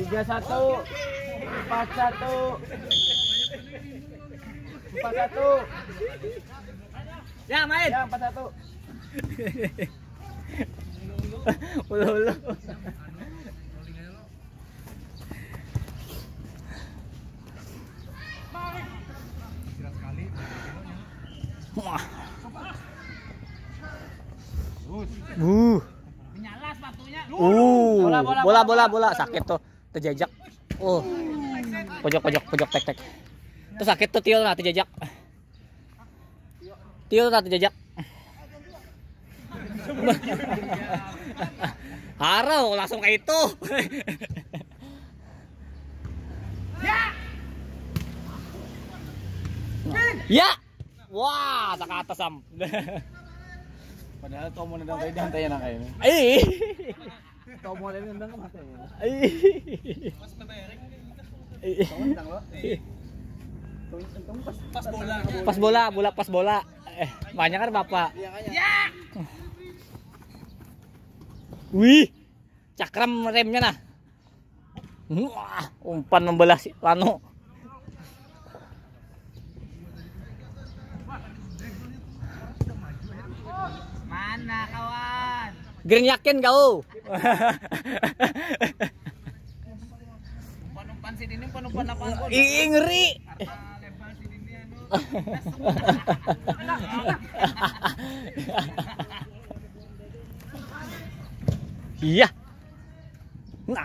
3-1. 4-1. 4-1. Ya, main. Ya, 4-1. Ulu-ulu. Wah. Menyala sepatunya. Bola sakit tuh, terjajak. Pojok tek. Tuh sakit tuh Tio lah terjajak. Harau langsung kayak itu. Ya. Wah, tak ke atas sam. Padahal kau mau nendang tadi hantainya nang kayaknya. Kau mau nendang ke matanya. Pas bola. Banyak kan Bapak. Ya. Wih. Cakram remnya nah. Wah, umpan membelah si Lano. Mana kawan? Green yakin kau. Umpan si Dini, umpan apa? Ih, ngeri. Lebar si Dini anu. Iya. Nah.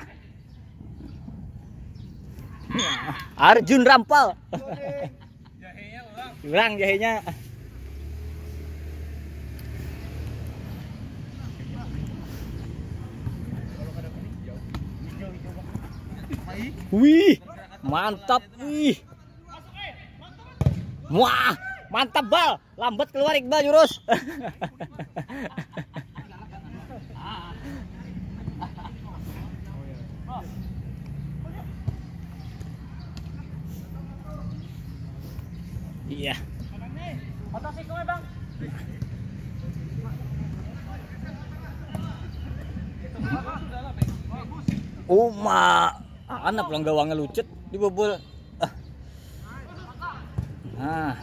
Arjun rampal. Kurang jahenya. Wih, mantap wih. Wah, mantap bal. Lambat keluar Iqbal jurus. Iya. Anak pulang gawangnya lucet dibobol. Nah.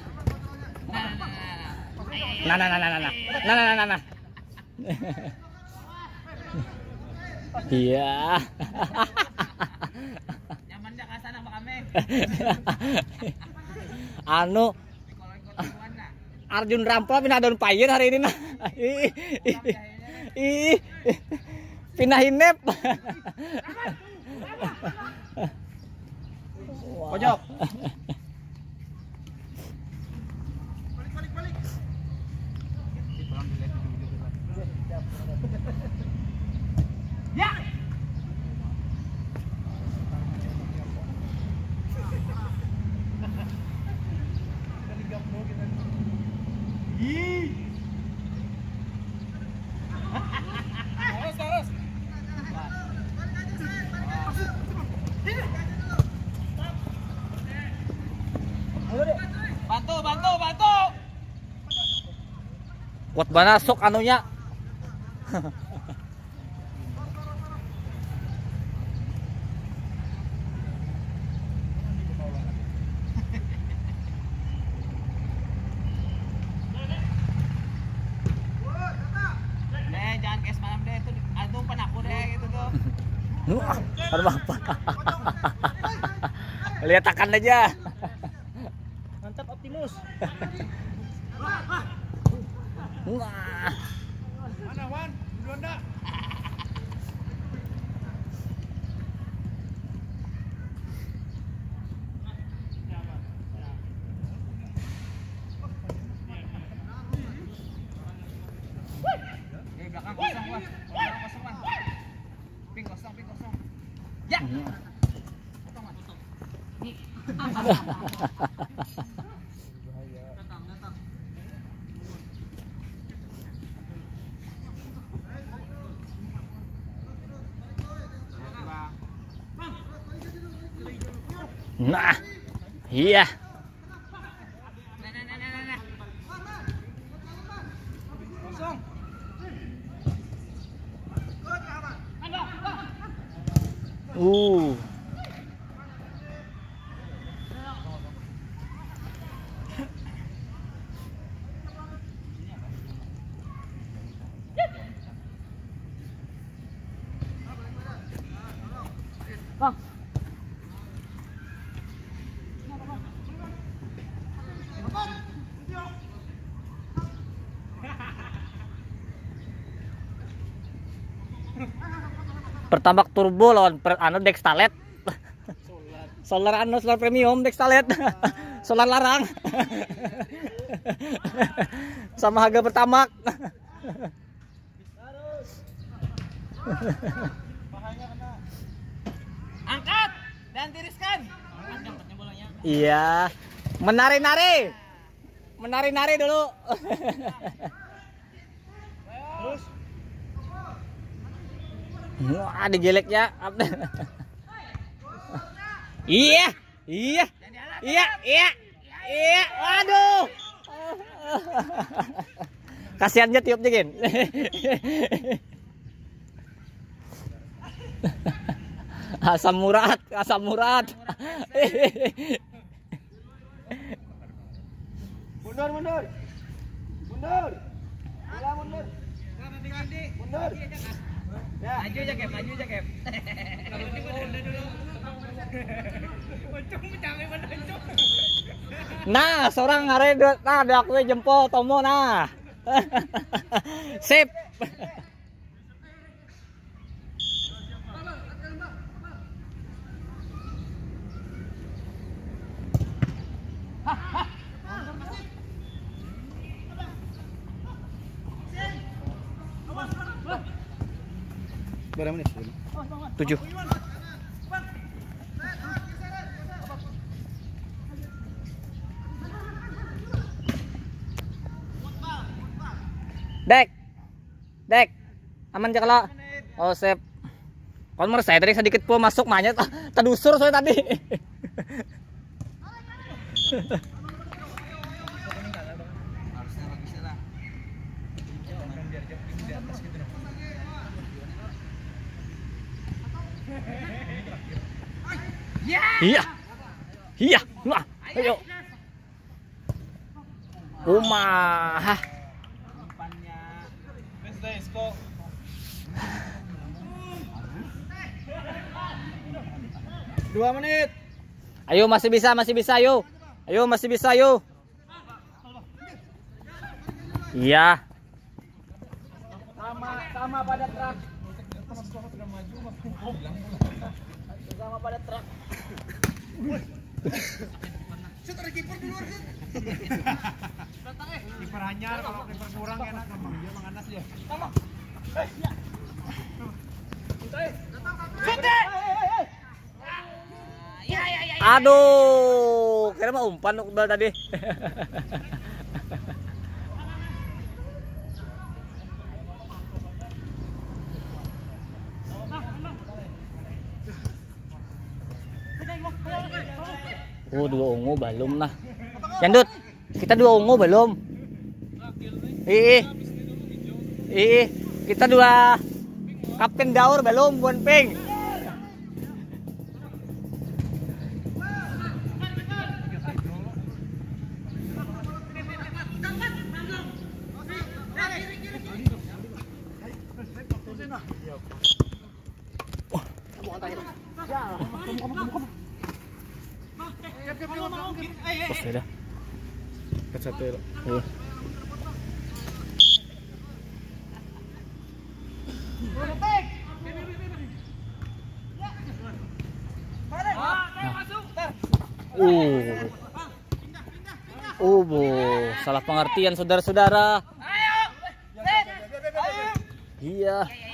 Nah. Iya. Nyaman dah ke sana Pak Kame. Anu Arjun rampal pindah daun payun hari ini nah. Ih. Pindah hinep. Pojok. Balik. Ya. Terus. Bantu. Kuat bana sok anunya. Jangan kayak semalam deh itu adu umpan aku deh gitu tuh. Aduh apa? Lihat akan aja. Mantap Optimus. Wah. Mana Wan? Belanda. Belakang kosong Wan. Ping kosong. Ya. Potong Wan. Nih. Datang. Nah, iya. Nah. Kosong. Uh. Bang. Pertamax turbo lawan Dextalet. Solar premium Dextalet. Solar larang. Sama harga Pertamax. Angkat dan tiriskan. Bolanya. Iya. Menari-nari. Menari-nari dulu. Terus. Wah, digeleknya. Iya. Iya. Iya, iya. Iya. Waduh. Kasihannya tiup dingin. Asam murad, asam murad. Mundur, mundur. Mundur. Bola mundur. Mundur. Ya, maju aja, Kep. Maju aja, Kep. Nah, seorang ngaredot. Nah, ada aku jempol tomo nah. Sip. Berapa menit? 7. Dek. Dek. Aman aja kalau. Oh, sip. Konmer saya tadi sedikit po masuk mahnya terdusur saya tadi. Iya. Iya. Wah, ayo. Rumah. Dua menit. Ayo masih bisa ayo. Ayo masih bisa ayo. Iya. Sama pada truk. Sama pada truk. Shoot dari kiper keluar kan. Kiper hanyar, kalau kiper kurang enak memang dia menganas ya. Aduh, kira mah umpan udah tadi. Oh, 2 ungu belum nah. Yandut, kita 2 ungu belum. Kita 2 Kapten Daur belum, buan pink. Sudah. Satu. Salah pengertian saudara-saudara. Iya.